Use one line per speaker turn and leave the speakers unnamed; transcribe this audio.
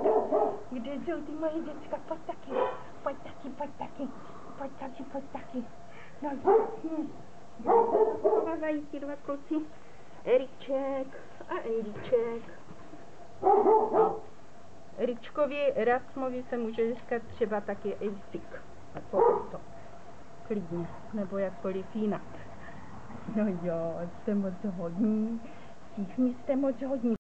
Kde jsou ty moje děcka? Pojď taky, pojď taky, pojď taky, pojď taky, pojď taky. No jasně. Schovávají ti dva kluci. Eriček a Andyček. No. Eričkovi, Erasmovi se může říkat třeba taky Ejsik. A to klidně, nebo jakkoliv jinak. No jo, jste moc hodní, všichni jste moc hodní.